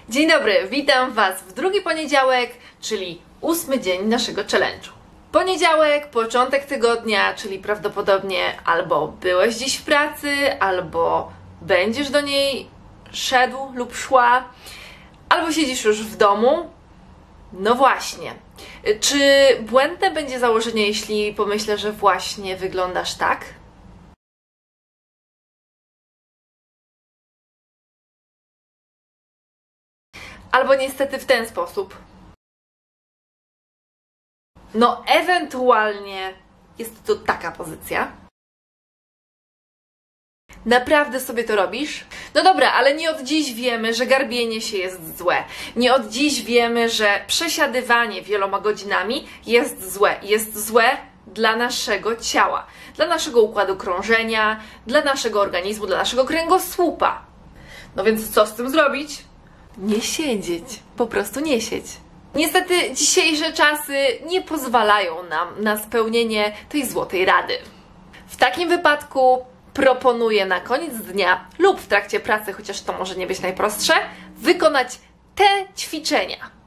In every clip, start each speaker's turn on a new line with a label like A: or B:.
A: Dzień dobry, witam Was w drugi poniedziałek, czyli 8 dzień naszego challenge'u. Poniedziałek, początek tygodnia, czyli prawdopodobnie albo byłeś dziś w pracy, albo będziesz do niej szedł lub szła, albo siedzisz już w domu. No właśnie. Czy błędne będzie założenie, jeśli pomyślę, że właśnie wyglądasz tak? Albo niestety w ten sposób. No, ewentualnie jest to taka pozycja. Naprawdę sobie to robisz? No dobra, ale nie od dziś wiemy, że garbienie się jest złe. Nie od dziś wiemy, że przesiadywanie wieloma godzinami jest złe. Jest złe dla naszego ciała, dla naszego układu krążenia, dla naszego organizmu, dla naszego kręgosłupa. No więc co z tym zrobić? Nie siedzieć. Po prostu nie siedź. Niestety dzisiejsze czasy nie pozwalają nam na spełnienie tej złotej rady. W takim wypadku proponuję na koniec dnia lub w trakcie pracy, chociaż to może nie być najprostsze, wykonać te ćwiczenia.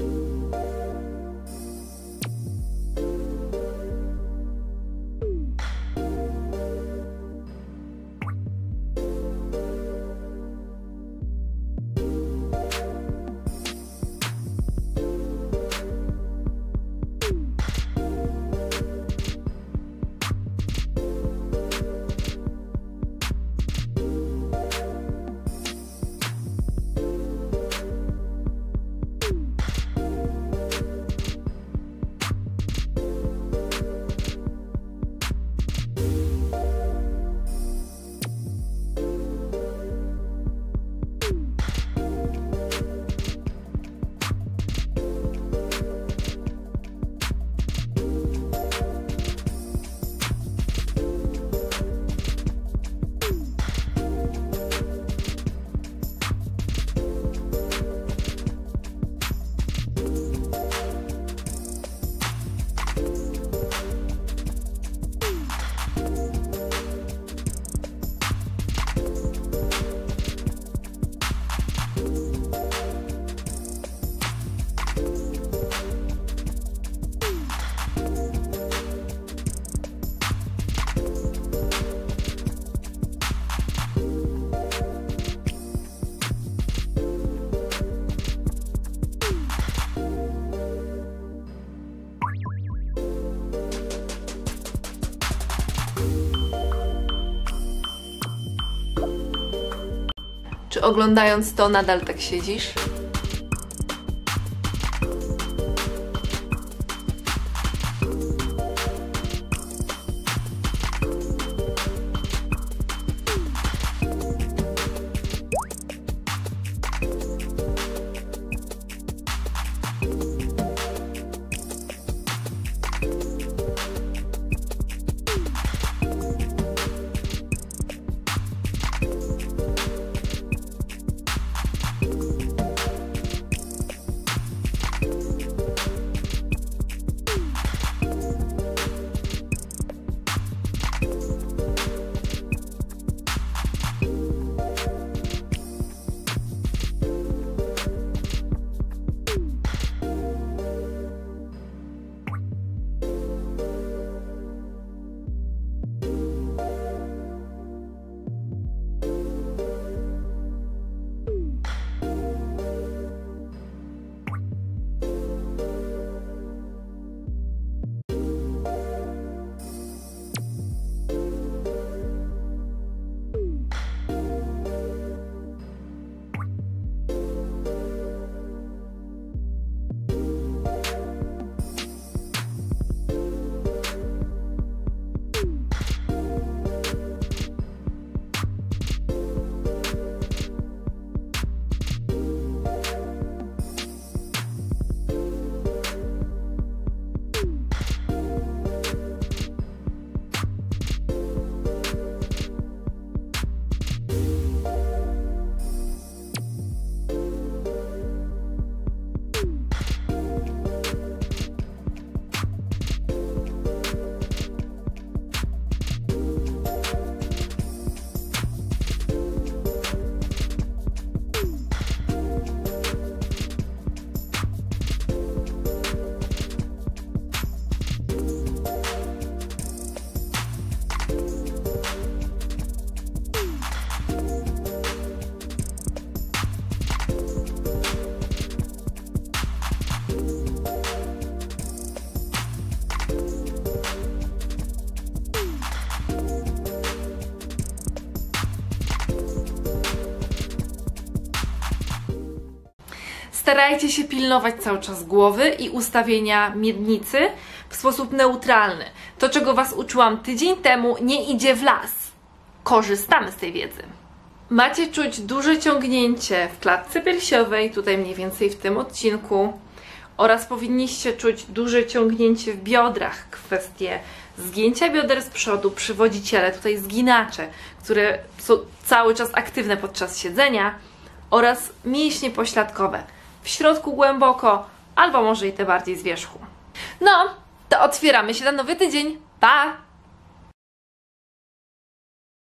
A: Czy oglądając to nadal tak siedzisz? starajcie się pilnować cały czas głowy i ustawienia miednicy w sposób neutralny. To, czego Was uczyłam tydzień temu, nie idzie w las. Korzystamy z tej wiedzy. Macie czuć duże ciągnięcie w klatce piersiowej, tutaj mniej więcej w tym odcinku, oraz powinniście czuć duże ciągnięcie w biodrach, kwestie zgięcia bioder z przodu, przywodziciele, tutaj zginacze, które są cały czas aktywne podczas siedzenia, oraz mięśnie pośladkowe, w środku głęboko, albo może i te bardziej z wierzchu. No, to otwieramy się na nowy tydzień. Pa!